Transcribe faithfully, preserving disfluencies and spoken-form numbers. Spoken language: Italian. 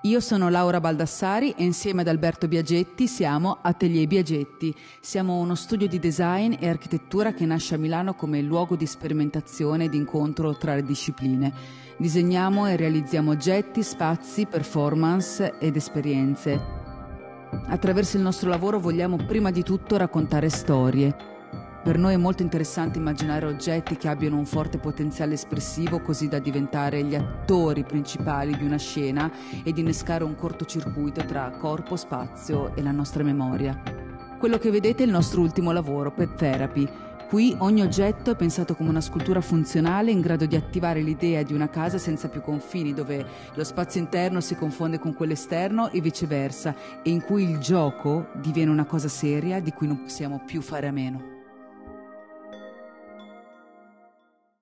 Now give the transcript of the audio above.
Io sono Laura Baldassari e insieme ad Alberto Biagetti siamo Atelier Biagetti. Siamo uno studio di design e architettura che nasce a Milano come luogo di sperimentazione e di incontro tra le discipline. Disegniamo e realizziamo oggetti, spazi, performance ed esperienze. Attraverso il nostro lavoro vogliamo prima di tutto raccontare storie. Per noi è molto interessante immaginare oggetti che abbiano un forte potenziale espressivo così da diventare gli attori principali di una scena ed innescare un cortocircuito tra corpo, spazio e la nostra memoria. Quello che vedete è il nostro ultimo lavoro, Pet Therapy. Qui ogni oggetto è pensato come una scultura funzionale in grado di attivare l'idea di una casa senza più confini, dove lo spazio interno si confonde con quello esterno e viceversa, e in cui il gioco diviene una cosa seria di cui non possiamo più fare a meno.